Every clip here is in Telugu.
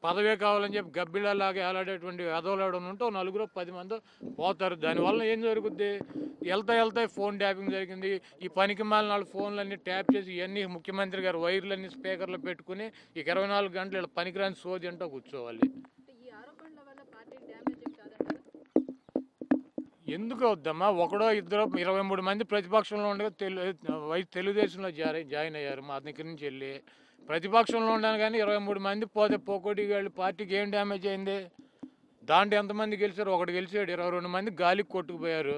పదవే కావాలని చెప్పి గబ్బిళ్ళలాగా ఏలాడేటువంటి వెధవలాడని ఉంటే నలుగురు 10 మంది పోతారు. దానివల్ల ఏం జరుగుద్ది? వెళ్తా ఫోన్ ట్యాపింగ్ జరిగింది. ఈ పనికి మాలిన వాళ్ళ ఫోన్లన్నీ ట్యాప్ చేసి ఇవన్నీ ముఖ్యమంత్రి గారు వైర్లన్నీ స్పీకర్లో పెట్టుకుని ఇక 24 గంటలు ఇలా పనికిరాని సోది అంటూ కూర్చోవాలి. ఎందుకు అవుద్దమ్మా? ఒకడో ఇద్దరు 23 మంది ప్రతిపక్షంలో ఉండగా తెలుగుదేశంలో జాయిన్ అయ్యారు మా దగ్గర నుంచి వెళ్ళి. ప్రతిపక్షంలో ఉన్నాను కానీ 23 మంది పోతే పోకోటి వాళ్ళు పార్టీకి ఏం డ్యామేజ్ అయింది? దాంట్లో ఎంతమంది గెలిచారు? ఒకటి గెలిచాడు. 22 మంది గాలికి కొట్టుకుపోయారు.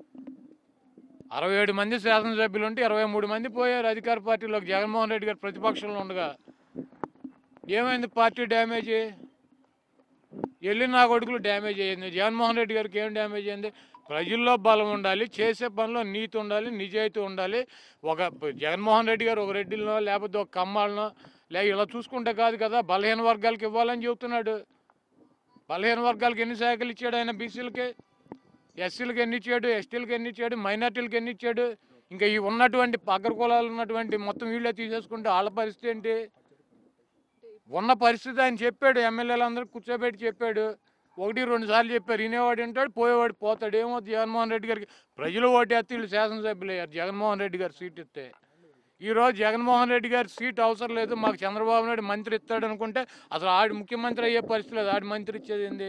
67 మంది శాసనసభ్యులు ఉంటే 23 మంది పోయారు అధికార పార్టీలోకి. జగన్మోహన్ రెడ్డి గారు ప్రతిపక్షంలో ఉండగా ఏమైంది? పార్టీ డ్యామేజ్ వెళ్ళి నా కొడుకులు డ్యామేజ్ అయ్యింది. జగన్మోహన్ రెడ్డి గారికి ఏం డ్యామేజ్ అయింది? ప్రజల్లో బలం ఉండాలి, చేసే పనిలో నీతి ఉండాలి, నిజాయితీ ఉండాలి. ఒక జగన్మోహన్ రెడ్డి గారు ఒక రెడ్డిలనో లేకపోతే ఒక కమ్మాలనో ఇలా చూసుకుంటే కాదు కదా. బలహీన వర్గాలకు ఇవ్వాలని చెబుతున్నాడు. బలహీన వర్గాలకు ఎన్ని శాఖలు ఇచ్చాడు ఆయన? బీసీలకి, ఎస్సీలకు ఎన్ని ఇచ్చాడు? ఎస్టీలకు ఎన్ని ఇచ్చాడు? మైనార్టీలకు ఎన్ని ఇచ్చాడు? ఇంకా ఈ ఉన్నటువంటి అగ్ర కులాలు ఉన్నటువంటి మొత్తం వీళ్ళే తీసేసుకుంటే వాళ్ళ పరిస్థితి ఏంటి? ఉన్న పరిస్థితి ఆయన చెప్పాడు. ఎమ్మెల్యేలందరూ కూర్చోబెట్టి చెప్పాడు. 1-2 సార్లు చెప్పారు. వినేవాడు వింటాడు, పోయేవాడు పోతాడు. ఏమవుతుంది? జగన్మోహన్ రెడ్డి గారికి ప్రజలు ఓటేస్తే వీళ్ళు శాసనసభ్యులు అయ్యారు. జగన్మోహన్ రెడ్డి గారు సీట్ ఇస్తే ఈరోజు జగన్మోహన్ రెడ్డి గారి సీట్ అవసరం లేదు, మాకు చంద్రబాబు నాయుడు మంత్రి ఇస్తాడు అనుకుంటే అసలు ఆడి ముఖ్యమంత్రి అయ్యే పరిస్థితి లేదు. ఆడి మంత్రి ఇచ్చేది ఏంది?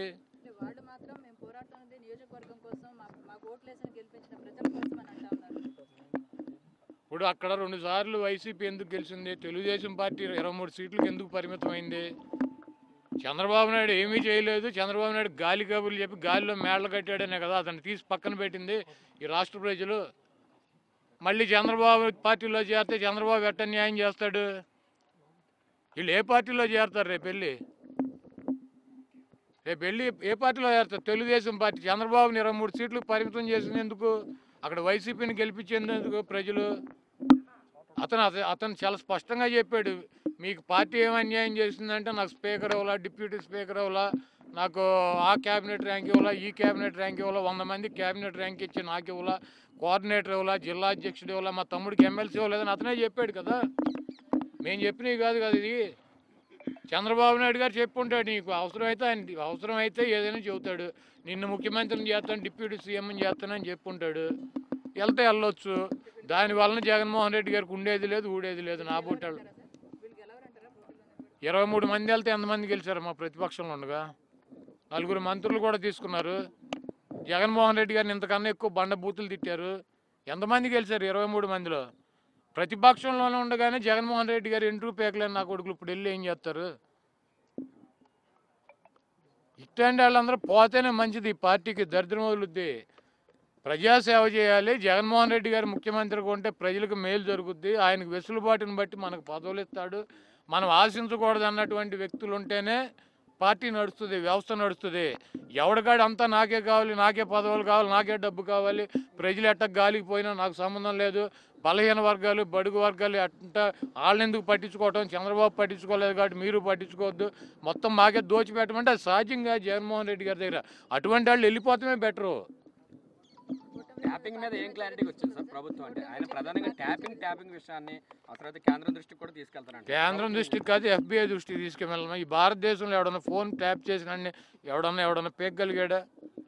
ఇప్పుడు అక్కడ 2 సార్లు వైసీపీ ఎందుకు గెలిచింది? తెలుగుదేశం పార్టీ 23 సీట్లకు ఎందుకు పరిమితమైంది? చంద్రబాబు నాయుడు ఏమీ చేయలేదు. చంద్రబాబు నాయుడు గాలి కబుర్లు చెప్పి గాలిలో మేడలు కట్టాడనే కదా అతను తీసి పక్కన పెట్టింది ఈ రాష్ట్ర ప్రజలు. మళ్ళీ చంద్రబాబు పార్టీలో చేరితే చంద్రబాబు ఎట్ట న్యాయం చేస్తాడు? వీళ్ళు ఏ పార్టీలో చేరతారు? రేపు వెళ్ళి ఏ పార్టీలో చేరతారు? తెలుగుదేశం పార్టీ. చంద్రబాబుని 23 సీట్లకు పరిమితం చేసినందుకు, అక్కడ వైసీపీని గెలిపించేందుకు ప్రజలు అతను చాలా స్పష్టంగా చెప్పాడు. మీకు పార్టీ ఏం అన్యాయం చేసిందంటే నాకు స్పీకర్ ఇవ్వాలా, డిప్యూటీ స్పీకర్ ఇవ్వాలా, నాకు ఆ క్యాబినెట్ ర్యాంక్ ఇవ్వాలా, ఈ క్యాబినెట్ ర్యాంక్ ఇవ్వాలా, 100 మంది క్యాబినెట్ ర్యాంక్ ఇచ్చి నాకు ఇవ్వాలా, కోఆర్డినేటర్ ఇవ్వాలా, జిల్లా అధ్యక్షుడు ఇవ్వాలా, మా తమ్ముడికి ఎమ్మెల్సీ ఇవ్వలేదని అతనే చెప్పాడు కదా. మేము చెప్పినవి కాదు కదా ఇది. చంద్రబాబు నాయుడు గారు చెప్పుంటాడు. నీకు అవసరమైతే ఏదైనా చెబుతాడు. నిన్ను ముఖ్యమంత్రిని చేస్తాను, డిప్యూటీ సీఎంని చేస్తానని చెప్పుంటాడు. వెళ్ళొచ్చు. దానివల్ల జగన్మోహన్ రెడ్డి గారికి ఉండేది లేదు, ఊడేది లేదు. నా బోటాళ్ళు 23 మంది వెళ్తే ఎంతమంది గెలిచారు? మా ప్రతిపక్షంలో ఉండగా 4 మంత్రులు కూడా తీసుకున్నారు. జగన్మోహన్ రెడ్డి గారిని ఇంతకన్నా ఎక్కువ బండబూతులు తిట్టారు. ఎంతమంది గెలిచారు 23 మందిలో? ప్రతిపక్షంలోనే ఉండగానే జగన్మోహన్ రెడ్డి గారు ఎంట్రూ పేకలేని నా కొడుకులు ఇప్పుడు వెళ్ళి ఏం చేస్తారు? ఇట్లాంటి వాళ్ళందరూ పోతేనే మంచిది. ఈ పార్టీకి దరిద్రం వదులుద్ది. ప్రజాసేవ చేయాలి. జగన్మోహన్ రెడ్డి గారు ముఖ్యమంత్రిగా ఉంటే ప్రజలకు మేలు జరుగుద్ది. ఆయనకు వెసులుబాటుని బట్టి మనకు పదవులు ఇస్తాడు. మనం ఆశించకూడదు అన్నటువంటి వ్యక్తులు ఉంటేనే పార్టీ నడుస్తుంది, వ్యవస్థ నడుస్తుంది. ఎవడికాడు అంతా నాకే కావాలి, నాకే పదవులు కావాలి, నాకే డబ్బు కావాలి, ప్రజలు ఎట్ట గాలికి పోయినా నాకు సంబంధం లేదు, బలహీన వర్గాలు, బడుగు వర్గాలు అట్ట వాళ్ళని ఎందుకు పట్టించుకోవటం? చంద్రబాబు పట్టించుకోలేదు కాబట్టి మీరు పట్టించుకోవద్దు, మొత్తం మాకే దోచిపెట్టమంటే అది సాధ్యంగా జగన్మోహన్ రెడ్డి గారి దగ్గర. అటువంటి వాళ్ళు వెళ్ళిపోవటమే బెటరు. ట్యాపింగ్ మీద ఏం క్లారిటీ వచ్చింది సార్ ప్రభుత్వం? అంటే ఆయన ప్రధానంగా ట్యాపింగ్ విషయాన్ని ఆ తర్వాత కేంద్రం దృష్టికి కూడా తీసుకెళ్తారు. కేంద్రం దృష్టికి కాదు, FBI దృష్టికి తీసుకెళ్ళాలి. ఈ భారతదేశంలో ఎవడన్నా ఫోన్ ట్యాప్ చేసిన ఎవడన్నా పేగలిగాడా?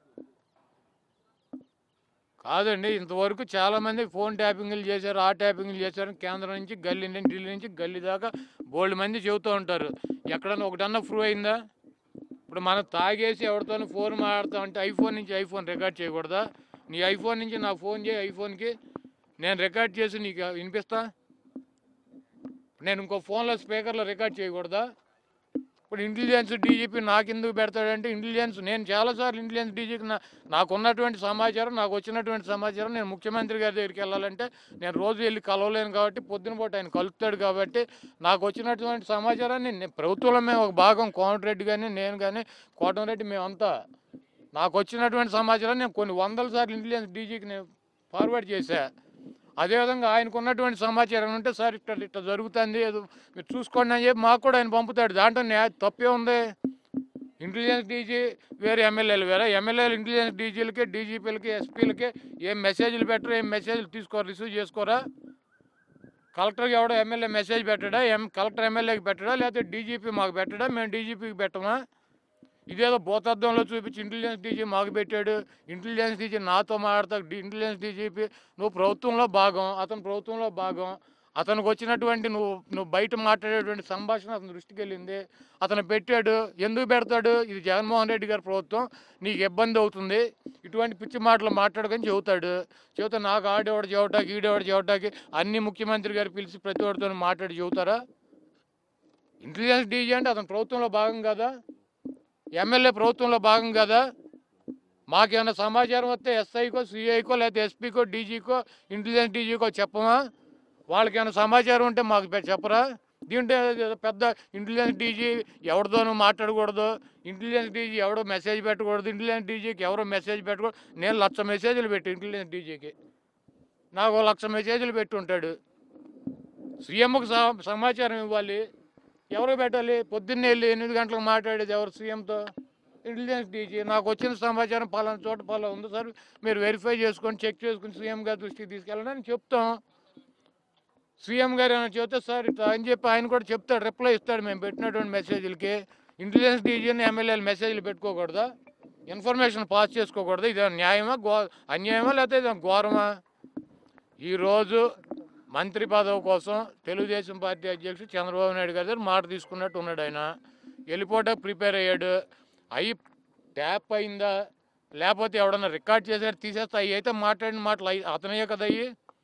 కాదండి. ఇంతవరకు చాలామంది ఫోన్ ట్యాపింగ్లు చేశారు, ఆ ట్యాపింగ్లు చేశారు. కేంద్రం నుంచి ఢిల్లీ నుంచి గల్లీ దాకా బోల్డ్ మంది చెబుతూ ఉంటారు. ఎక్కడన్నా ఒకటన్నా ప్రూవ్ అయిందా? ఇప్పుడు మనం తాగేసి ఎవరితోనూ ఫోన్ మాట్లాడతామంటే ఐఫోన్ నుంచి ఐఫోన్ రికార్డ్ చేయకూడదా? నీ ఐఫోన్ నుంచి నాకు ఫోన్ చేయి, ఐఫోన్కి నేను రికార్డ్ చేసి నీకు వినిపిస్తా. నేను ఇంకో ఫోన్లో స్పీకర్లో రికార్డ్ చేయకూడదా? ఇప్పుడు ఇంటెలిజెన్స్ డీజీపీ నాకు ఎందుకు పెడతాడంటే నేను చాలాసార్లు ఇంటెలిజెన్స్ డీజీకి నాకు ఉన్నటువంటి సమాచారం, నాకు వచ్చినటువంటి సమాచారం నేను ముఖ్యమంత్రి గారి దగ్గరికి వెళ్ళాలంటే నేను రోజు వెళ్ళి కలవలేను కాబట్టి పొద్దున పూట ఆయన కలుపుతాడు కాబట్టి నాకు వచ్చినటువంటి సమాచారాన్ని ప్రభుత్వంలో మేము ఒక భాగం, కోమటిరెడ్డి కానీ నేను కానీ కోటమిరెడ్డి మేమంతా నాకు వచ్చినటువంటి సమాచారం నేను కొన్ని 100 సార్లు ఇంటెలిజెన్స్ డీజీకి నేను ఫార్వర్డ్ చేశా. అదేవిధంగా ఆయనకు ఉన్నటువంటి సమాచారం ఉంటే సార్ ఇట్లా జరుగుతుంది, మీరు చూసుకోండి అని చెప్పి మాకు కూడా ఆయన పంపుతాడు. దాంట్లో తప్పే ఉంది. ఇంటెలిజెన్స్ డీజీ వేరే, ఎమ్మెల్యేలు వేరే. ఎమ్మెల్యేలు ఇంటెలిజెన్స్ డీజీలకి, డీజీపీలకి, ఎస్పీలకి ఏం మెసేజ్లు పెట్టరు, ఏం మెసేజ్లు తీసుకోరు, రిసీవ్ చేసుకోరా? కలెక్టర్కి ఎవడో ఎమ్మెల్యే మెసేజ్ పెట్టడా, కలెక్టర్ ఎమ్మెల్యేకి పెట్టడా, లేకపోతే డీజీపీ మాకు పెట్టడా, మేము డీజీపీకి పెట్టమా? ఇదేదో భూతద్దంలో చూపించి ఇంటెలిజెన్స్ డీజీ మాకు పెట్టాడు, ఇంటెలిజెన్స్ డీజీ నాతో మాట్లాడతా, ఇంటెలిజెన్స్ డీజీపీ నువ్వు ప్రభుత్వంలో భాగం, అతను ప్రభుత్వంలో భాగం, అతనికి వచ్చినటువంటి నువ్వు బయట మాట్లాడేటువంటి సంభాషణ అతని దృష్టికి వెళ్ళింది, అతను పెట్టాడు. ఎందుకు పెడతాడు? ఇది జగన్మోహన్ రెడ్డి గారి ప్రభుత్వం, నీకు ఇబ్బంది అవుతుంది, ఇటువంటి పిచ్చి మాటలు మాట్లాడుకొని చెబుతా నాకు ఆడేవాడు చెవటాకి ఈడేవాడు చెవటాకి అన్ని ముఖ్యమంత్రి గారు పిలిచి ప్రతి ఒక్కరితో మాట్లాడి చెబుతారా? ఇంటెలిజెన్స్ డీజీ అంటే అతను ప్రభుత్వంలో భాగం కదా, ఎమ్మెల్యే ప్రభుత్వంలో భాగం కదా. మాకేమైనా సమాచారం వస్తే ఎస్ఐకో సిఐకో లేకపోతే ఎస్పీకో డీజీకో ఇంటెలిజెన్స్ డీజీకో చెప్పమా? వాళ్ళకేమైనా సమాచారం ఉంటే మాకు చెప్పరా? దీంట్లో పెద్ద ఇంటెలిజెన్స్ డీజీ ఎవరితోనూ మాట్లాడకూడదు, ఇంటెలిజెన్స్ డీజీ ఎవడో మెసేజ్ పెట్టకూడదు, ఇంటెలిజెన్స్ డీజీకి ఎవరో మెసేజ్ పెట్టకూడదు. నేను 1,00,000 మెసేజ్లు పెట్టి ఇంటెలిజెన్స్ డీజీకి, నాకు 1,00,000 మెసేజ్లు పెట్టి ఉంటాడు. సీఎంకు సమాచారం ఇవ్వాలి, ఎవరు పెట్టాలి? పొద్దున్నే వెళ్ళి 8 గంటలకు మాట్లాడేది ఎవరు సీఎంతో? Intelligence DG. నాకు వచ్చిన సమాచారం పలానా చోట పలానా ఉంది సార్, మీరు వెరిఫై చేసుకొని చెక్ చేసుకుని సీఎం గారి దృష్టికి తీసుకెళ్ళండి చెప్తాం. సీఎం గారు ఏమైనా చెప్తే సార్ ఇట్లా అని చెప్పి ఆయన కూడా చెప్తాడు, రిప్లై ఇస్తాడు మేము పెట్టినటువంటి మెసేజ్లకి. ఇంటెలిజెన్స్ డీజీని ఎమ్మెల్యేలు మెసేజ్లు పెట్టుకోకూడదా? Information pass చేసుకోకూడదా? ఇది న్యాయమా అన్యాయమా లేకపోతే ఇది ఘోరమా? ఈరోజు మంత్రి పదవి కోసం తెలుగుదేశం పార్టీ అధ్యక్షుడు చంద్రబాబు నాయుడు గారు మాట తీసుకున్నట్టు ఉన్నాడు. ఆయన వెళ్ళిపోవడానికి ప్రిపేర్ అయ్యాడు. అవి ట్యాప్ అయిందా లేకపోతే ఎవడన్నా రికార్డ్ చేసాడు తీసేస్తా, అవి అయితే మాట్లాడిన మాటలు అతనయ్యే కదా అయ్యి.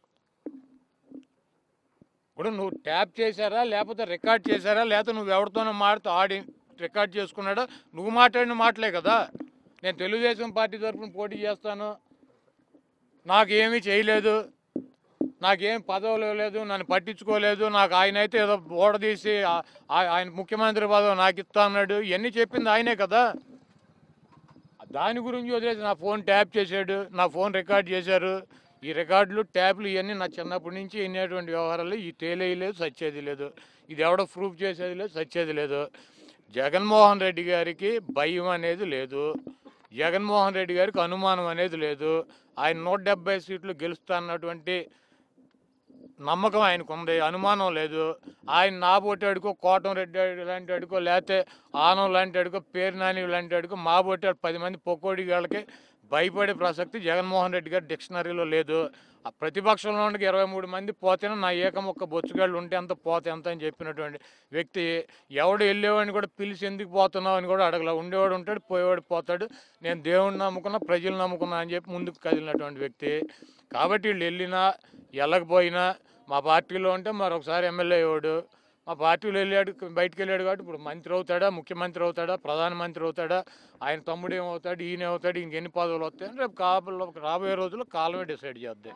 ఇప్పుడు నువ్వు ట్యాప్ చేశారా లేకపోతే రికార్డ్ చేశారా లేకపోతే నువ్వు ఎవరితోనో మాట్లాడుతూ ఆడి రికార్డ్ చేసుకున్నాడా? నువ్వు మాట్లాడిన మాటలే కదా. నేను తెలుగుదేశం పార్టీ తరఫున పోటీ చేస్తాను, నాకేమీ చేయలేదు, నాకేం పదవులు లేదు, నన్ను పట్టించుకోలేదు, నాకు ఆయన అయితే ఏదో ఓడదీసి ఆయన ముఖ్యమంత్రి పదవి నాకు ఇస్తా అన్నాడు, ఇవన్నీ చెప్పింది ఆయనే కదా. దాని గురించి వదిలేసి నా ఫోన్ ట్యాప్ చేశాడు, నా ఫోన్ రికార్డ్ చేశారు. ఈ రికార్డులు ట్యాప్లు ఇవన్నీ నా చిన్నప్పటి నుంచి వినేటువంటి వ్యవహారాలు. ఈ తేలేది లేదు, సచ్చేది లేదు, ఇది ఎవడో ప్రూఫ్ చేసేది లేదు, సచ్చేది లేదు. జగన్మోహన్ రెడ్డి గారికి భయం అనేది లేదు, జగన్మోహన్ రెడ్డి గారికి అనుమానం అనేది లేదు. ఆయన 170 సీట్లు గెలుస్తా అన్నటువంటి నమ్మకం ఆయనకు ఉంది, అనుమానం లేదు. ఆయన నాబోటి అడుకో కోటంరెడ్డి లాంటి అడుకో లేకపోతే ఆనం లాంటి అడుకో పేరు నాని లాంటి అడుకో మాబోటి 10 మంది పొక్కోడి వాళ్ళకి భయపడే ప్రసక్తి జగన్మోహన్ రెడ్డి గారి డిక్షనరీలో లేదు. ఆ ప్రతిపక్షంలో ఉండి 23 మంది పోతేనే నా ఏకమొక్క బొచ్చుగాళ్ళు ఉంటే ఎంత పోతే ఎంత అని చెప్పినటువంటి వ్యక్తి. ఎవడు వెళ్ళేవాడిని కూడా పిలిచి ఎందుకు పోతున్నావు అని కూడా అడగల. ఉండేవాడు ఉంటాడు, పోయేవాడు పోతాడు. నేను దేవుడిని నమ్ముకున్నా, ప్రజలు నమ్ముకున్నా అని చెప్పి ముందుకు కదిలినటువంటి వ్యక్తి. కాబట్టి వీళ్ళు వెళ్ళినా వెళ్ళకపోయినా మా పార్టీలో ఉంటే మరొకసారి ఎమ్మెల్యే అయ్యాడు. మా పార్టీలో వెళ్ళాడు, బయటకు వెళ్ళాడు కాబట్టి ఇప్పుడు మంత్రి అవుతాడా, ముఖ్యమంత్రి అవుతాడా, ప్రధానమంత్రి అవుతాడా, ఆయన తమ్ముడు ఏమవుతాడు, ఈయన అవుతాడు, ఇంకెన్ని పదవులు వస్తాయని రేపు రాబోయే రోజుల్లో కాలమే డిసైడ్ చేద్దాం.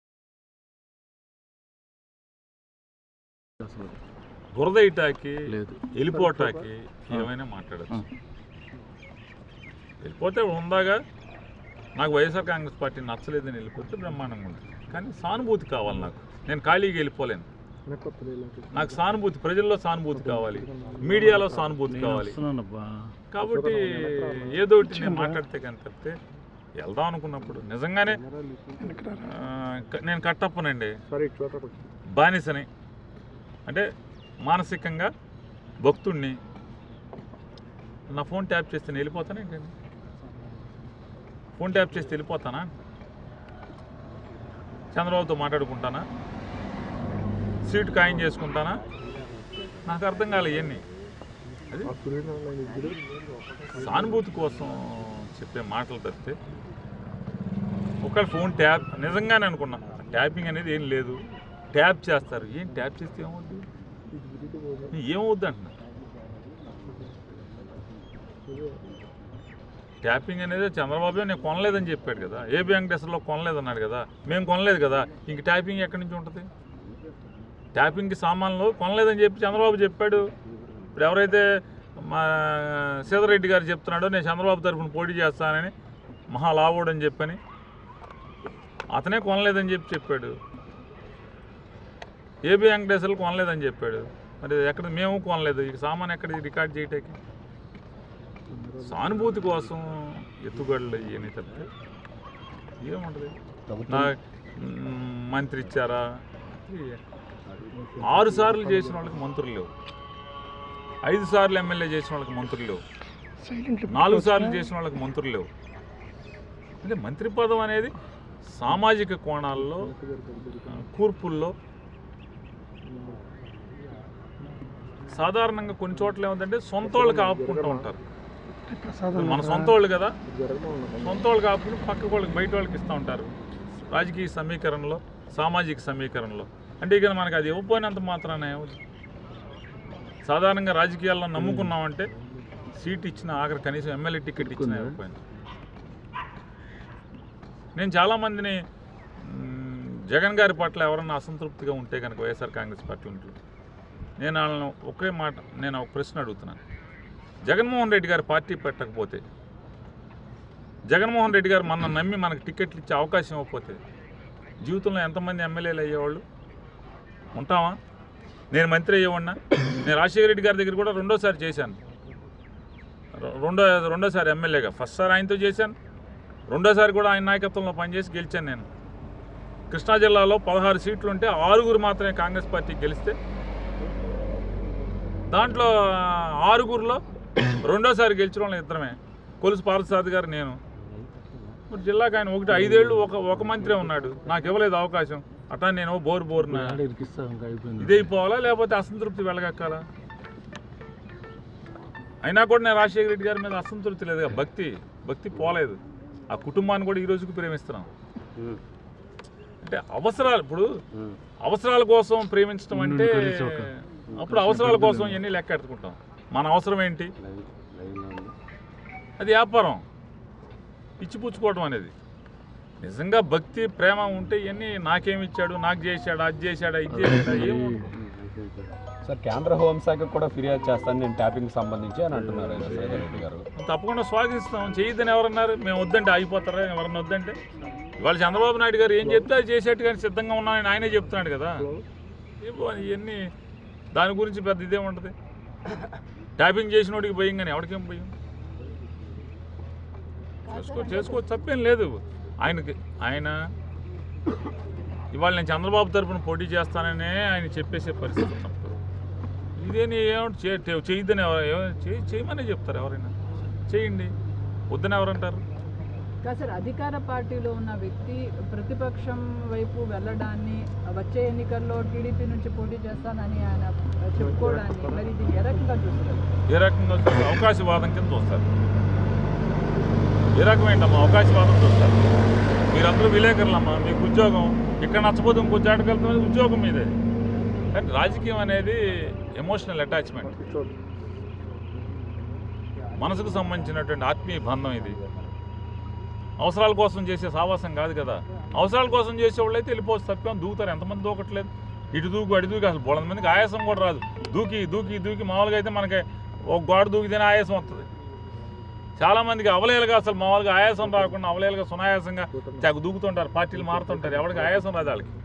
బురద ఇటాకి వెళ్ళిపోటాకి ఏమైనా మాట్లాడచ్చు. వెళ్ళిపోతే ఉందాగా నాకు వైఎస్ఆర్ కాంగ్రెస్ పార్టీ నచ్చలేదని వెళ్ళిపోతే బ్రహ్మాండంగా ఉంటుంది. కానీ సానుభూతి కావాలి నాకు. నేను ఖాళీగా వెళ్ళిపోలేను. నాకు సానుభూతి, ప్రజల్లో సానుభూతి కావాలి, మీడియాలో సానుభూతి కావాలి. కాబట్టి ఏదో ఒకటి నేను మాట్లాడితే కానీ తప్పితే వెళ్దాం అనుకున్నప్పుడు నిజంగానే నేను కట్టప్పనండి, బానిసని, అంటే మానసికంగా భక్తుడిని. నా ఫోన్ ట్యాప్ చేస్తే నేను వెళ్ళిపోతాను ఏంటండి? ఫోన్ ట్యాప్ చేస్తే వెళ్ళిపోతానా? చంద్రబాబుతో మాట్లాడుకుంటానా? సీటు ఖాయం చేసుకుంటానా? నాకు అర్థం కాలే ఇవన్నీ. అది సానుభూతి కోసం చెప్పే మాటలు తప్పితే ఒకవేళ ఫోన్ ట్యాప్ నిజంగానే అనుకున్నా ట్యాపింగ్ అనేది ఏం లేదు. ట్యాప్ చేస్తారు, ఏం ట్యాప్ చేస్తే ఏమవుద్ది, ఏమవుద్ది అంటున్నా. ట్యాపింగ్ అనేది చంద్రబాబు నేను కొనలేదని చెప్పాడు కదా, ఏబీ వెంకటేశ్వర్లో కొనలేదన్నాడు కదా, మేము కొనలేదు కదా, ఇంక ట్యాపింగ్ ఎక్కడి నుంచి ఉంటుంది? ట్యాపింగ్కి సామాన్లు కొనలేదని చెప్పి చంద్రబాబు చెప్పాడు. ఇప్పుడు ఎవరైతే మా శ్రీధర్ రెడ్డి గారు చెప్తున్నాడో నేను చంద్రబాబు తరఫున పోటీ చేస్తానని, మహాలావుడని చెప్పని, అతనే కొనలేదని చెప్పాడు. ఏబీ వెంకటేశ్వర్లు కొనలేదని చెప్పాడు. మరి ఎక్కడ మేము కొనలేదు, ఇక సామాన్ ఎక్కడ రికార్డ్ చేయటానికి? సానుభూతి కోసం ఎత్తుగడలు ఇవన్నీ తప్పితే ఏముంటుంది? నా మంత్రి ఇచ్చారా, 6 సార్లు చేసిన వాళ్ళకి మంత్రులు లేవు, 5 సార్లు ఎమ్మెల్యే చేసిన వాళ్ళకి మంత్రులు లేవు, 4 సార్లు చేసిన వాళ్ళకి మంత్రులు లేవు. అంటే మంత్రి పదం అనేది సామాజిక కోణాల్లో, కూర్పుల్లో సాధారణంగా కొన్ని చోట్ల ఏమిటంటే సొంత వాళ్ళకి ఆపుకుంటూ ఉంటారు. మన సొంత వాళ్ళు కదా, సొంత వాళ్ళకి ఆపుకుని పక్క వాళ్ళకి బయట వాళ్ళకి ఇస్తూ ఉంటారు రాజకీయ సమీకరణలో, సామాజిక సమీకరణలో. అంటే ఇక మనకు అది ఇవ్వకపోయినంత మాత్రాన సాధారణంగా రాజకీయాల్లో నమ్ముకున్నామంటే సీట్ ఇచ్చిన ఆఖరి కనీసం ఎమ్మెల్యే టికెట్ ఇచ్చిన ఇవ్వకపోయినా. నేను చాలామందిని జగన్ గారి పట్ల ఎవరన్నా అసంతృప్తిగా ఉంటే కనుక వైఎస్ఆర్ కాంగ్రెస్ పార్టీ ఉంటే నేను వాళ్ళని ఒకే మాట, నేను ఒక ప్రశ్న అడుగుతున్నాను. జగన్మోహన్ రెడ్డి గారు పార్టీ పెట్టకపోతే, జగన్మోహన్ రెడ్డి గారు మన నమ్మి మనకు టికెట్లు ఇచ్చే అవకాశం ఇవ్వకపోతే జీవితంలో ఎంతమంది ఎమ్మెల్యేలు అయ్యేవాళ్ళు ఉంటామా? నేను మంత్రి అయ్యేవాడినా? నేను రాజశేఖర రెడ్డి గారి దగ్గర కూడా రెండోసారి చేశాను, రెండోసారి ఎమ్మెల్యేగా. ఫస్ట్ సారి ఆయనతో చేశాను, రెండోసారి కూడా ఆయన నాయకత్వంలో పనిచేసి గెలిచాను. నేను కృష్ణా జిల్లాలో 16 సీట్లు ఉంటే 6 మాత్రమే కాంగ్రెస్ పార్టీ గెలిస్తే దాంట్లో 6లో రెండోసారి గెలిచిన వాళ్ళని ఇద్దరమే, కొలుసు పార్థసారథి గారు, నేను. మరి జిల్లాకు ఆయన 5 ఏళ్ళు ఒక మంత్రి ఉన్నాడు, నాకు ఇవ్వలేదు అవకాశం. అట్లా నేను బోరున ఇదే అయిపోవాలా, లేకపోతే అసంతృప్తి వెళ్ళగక్కాలా? అయినా కూడా నేను రాజశేఖర రెడ్డి గారి మీద అసంతృప్తి లేదు, భక్తి పోలేదు. ఆ కుటుంబాన్ని కూడా ఈ రోజుకి ప్రేమిస్తున్నాం. అంటే అవసరాలు, ఇప్పుడు అవసరాల కోసం ప్రేమించడం అంటే అప్పుడు అవసరాల కోసం ఇవన్నీ లెక్క ఎట్టుకుంటాం. మన అవసరం ఏంటి? అది వ్యాపారం, ఇచ్చిపుచ్చుకోవడం అనేది. నిజంగా భక్తి ప్రేమ ఉంటే ఇవన్నీ నాకేమి ఇచ్చాడు, నాకు చేశాడు, అది చేశాడా, ఇది చేశాడా, ఏమో. సార్, కేంద్ర హోంశాఖ కూడా ఫిర్యాదు చేస్తాను నేను ట్యాపింగ్ సంబంధించి అని అంటున్నారు శ్రీధర్ రెడ్డి గారు. తప్పకుండా స్వాగతిస్తాం. చేయొద్దని ఎవరన్నారు? మేము వద్దంటే ఆగిపోతారా? ఎవరన్నా వద్దంటే? ఇవాళ చంద్రబాబు నాయుడు గారు ఏం చెప్తే అది చేసేట్టుగా సిద్ధంగా ఉన్నానని ఆయనే చెప్తున్నాడు కదా. ఇవన్నీ దాని గురించి పెద్ద ఇదేముంటుంది? ట్యాపింగ్ చేసిన వాడికి భయం, కానీ ఎవరికేం భయం? చేసుకోవచ్చు, తప్పేం లేదు. ఆయన ఇవాళ నేను చంద్రబాబు తరఫున పోటీ చేస్తాననే ఆయన చెప్పేసే పరిస్థితి ఉన్నప్పుడు ఇదేని చేయొద్దని చేయమనే చెప్తారు ఎవరైనా. చేయండి, వద్దని ఎవరంటారు? సార్, అధికార పార్టీలో ఉన్న వ్యక్తి ప్రతిపక్షం వైపు వెళ్ళడాన్ని, వచ్చే ఎన్నికల్లో టీడీపీ నుంచి పోటీ చేస్తానని ఆయన చెప్పుకోవడాన్ని మరి ఇది ఏ రకంగా చూస్తారు? ఏ రకంగా చూస్తారు? అవకాశవాదం కింద చూస్తారు. ఏ రకమేంటమ్మా అవకాశవాదం చూస్తారు? మీరందరూ విలేకరులమ్మా, మీకు ఉద్యోగం ఇక్కడ నచ్చపోతే ఇంకో చాటకెళ్తున్నది ఉద్యోగం మీదే. కానీ రాజకీయం అనేది ఎమోషనల్ అటాచ్మెంట్, మనసుకు సంబంధించినటువంటి ఆత్మీయ బంధం. ఇది అవసరాల కోసం చేసే సావాసం కాదు కదా. అవసరాల కోసం చేసేవాళ్ళు అయితే వెళ్ళిపోవచ్చు, తప్పేమో దూకుతారు. ఎంతమంది దూకట్లేదు? ఇటు దూకు అటు దూకి, అసలు 100 మందికి ఆయాసం కూడా రాదు. దూకి మామూలుగా అయితే మనకి ఒక గోడ దూకితేనే ఆయాసం వస్తుంది. చాలామందికి అవలేలుగా, అసలు మామూలుగా ఆయాసం రాకుండా అవలేలుగా సునాయాసంగా తెగ దూకుతుంటారు, పార్టీలు మారుతుంటారు. ఎవరికి ఆయాసం రాదు వాళ్ళకి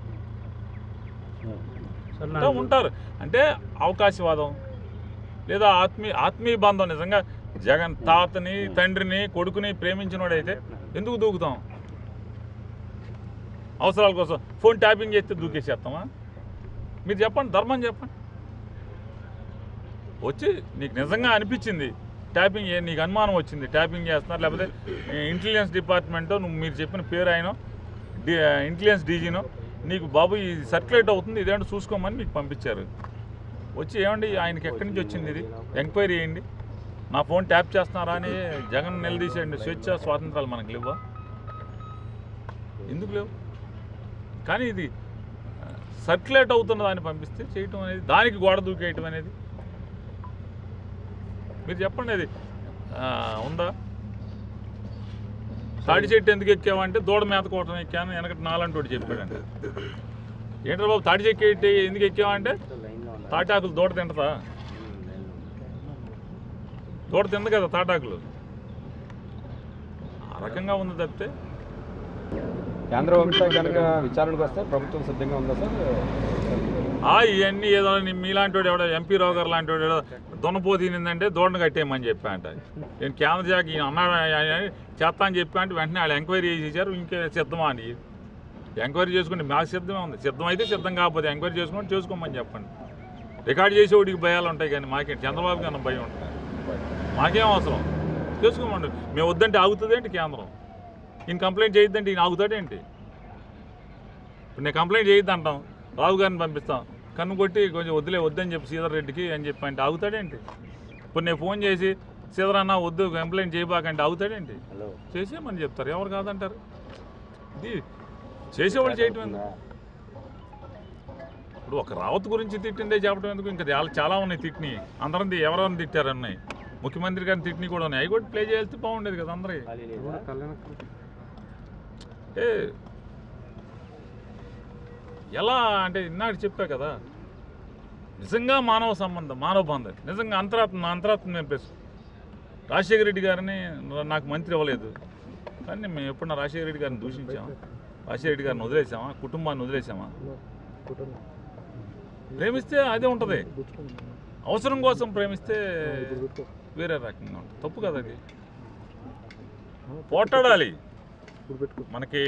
ఉంటారు. అంటే అవకాశవాదం లేదా ఆత్మీయ బంధం. నిజంగా జగన్ తాతని, తండ్రిని, కొడుకుని ప్రేమించిన వాడైతే ఎందుకు దూకుతాం? అవసరాల కోసం ఫోన్ ట్యాపింగ్ చేస్తే దూకేసేస్తామా? మీరు చెప్పండి, ధర్మం చెప్పండి. వచ్చి నీకు నిజంగా అనిపించింది ట్యాపింగ్, నీకు అనుమానం వచ్చింది ట్యాపింగ్ చేస్తున్నారు, లేకపోతే ఇంటెలిజెన్స్ డిపార్ట్మెంటో మీరు చెప్పిన పేరు ఆయన ఇంటెలిజెన్స్ డీజీనో నీకు బాబు ఇది సర్క్యులేట్ అవుతుంది, ఇదేంటో చూసుకోమని మీకు పంపించారు. వచ్చి ఏమండి ఆయనకి ఎక్కడి నుంచి వచ్చింది, ఇది ఎంక్వైరీ చేయండి, నా ఫోన్ ట్యాప్ చేస్తున్నారా అని జగన్ నిలదీసేయండి. స్వేచ్ఛ స్వాతంత్రాలు మనకు లేవా? ఎందుకు లేవు? కానీ ఇది సర్క్యులేట్ అవుతున్న దాన్ని పంపిస్తే చేయటం అనేది, దానికి గోడ దూకేయటం అనేది మీరు చెప్పండి. అది ఉందా? తాడి చెట్టు ఎందుకు ఎక్కావంటే దూడ మేతకోవటం ఎక్కాను, వెనకటి నాలంటోడు చెప్పాడంటే. ఏంటో బాబు తాడి చెట్టు ఎందుకు ఎక్కావంటే తాటాకులు దూడ తింటదా? దూడ తింది కదా తాటాకులు. ఆ రకంగా ఉంది తప్పితే. కేంద్ర హోంశాఖ కనుక విచారణకు వస్తే ప్రభుత్వం సిద్ధంగా ఉందా సార్? ఇవన్నీ ఏదో మీలాంటి వాడు ఎవడో ఎంపీ రావు గారు లాంటి వాడు ఏదో దున్నపోతిందంటే దూడను కట్టేయమని చెప్పా అంట. నేను కేంద్ర శాఖ అన్నాడు చేస్తా అని చెప్పా అంటే వెంటనే వాళ్ళు ఎంక్వైరీ చేసేసారు. ఇంకే సిద్ధమా అని ఎంక్వైరీ చేసుకోండి, మాకు సిద్ధమే ఉంది. సిద్ధం అయితే సిద్ధం కాకపోతే ఎంక్వైరీ చేసుకొని చేసుకోమని చెప్పండి. రికార్డు చేసేవాడికి భయాలు ఉంటాయి కానీ మాకేంటి చంద్రబాబు కన్నా భయం ఉంటుంది. మాకేం అవసరం, చేసుకోమండి. మేము వద్దంటే ఆగుతుంది ఏంటి కేంద్రం? ఈయన కంప్లైంట్ చేయొద్దంటే ఈయన ఆగుతాడేంటి? ఇప్పుడు నేను కంప్లైంట్ చేయొద్దు అంటాం, రావు గారిని పంపిస్తాం, కన్ను కొట్టి కొంచెం వద్దని చెప్పి శ్రీధర్ రెడ్డికి అని చెప్పి అంటే ఆగుతాడేంటి? ఇప్పుడు నేను ఫోన్ చేసి శ్రీధర్ అన్న వద్దు కంప్లైంట్ చేయబాకంటే ఆగుతాడేంటి? చేసేయమని చెప్తారు, ఎవరు కాదంటారు? ఇది చేసేవాళ్ళు చేయటం ఎందుకు? ఇప్పుడు ఒక రావత్ గురించి తిట్టిందే చెప్పడం ఎందుకు? ఇంకా చాలా ఉన్నాయి తిట్టిని, అందరం ఎవరెవరిని తిట్టారు అన్నాయి, ముఖ్యమంత్రి గారిని తిట్టిని కూడా ఉన్నాయి. అవి కూడా ప్లే చేస్తే బాగుండేది కదా అందరి. ఎలా అంటే ఇన్నాడు చెప్పా కదా, నిజంగా మానవ సంబంధం, మానవ బంధం, నిజంగా అంతరాత్మ నింపేసు. రాజశేఖర రెడ్డి గారిని నాకు మంత్రి ఇవ్వలేదు కానీ మేము ఎప్పుడన్నా రాజశేఖర రెడ్డి గారిని దూషించామా? రాజశేఖర రెడ్డి గారిని వదిలేసామా? కుటుంబాన్ని వదిలేసామా? ప్రేమిస్తే అదే ఉంటుంది, అవసరం కోసం ప్రేమిస్తే వేరే రకంగా ఉంటుంది. తప్పు కదా అది. పోట్లాడాలి, మనకి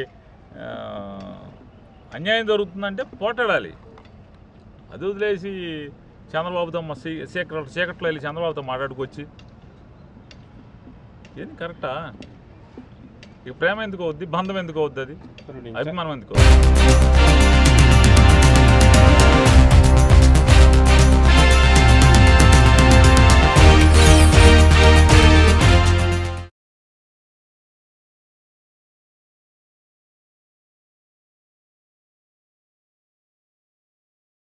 అన్యాయం జరుగుతుందంటే పోట్లాడాలి. అది వదిలేసి చంద్రబాబుతో చీకట్లో వెళ్ళి చంద్రబాబుతో మాట్లాడుకొచ్చి ఏంది కరెక్టా? ఇక ప్రేమ ఎందుకు అవుద్ది, బంధం ఎందుకు అవుద్ది, అది అభిమానం ఎందుకు అవుద్ది?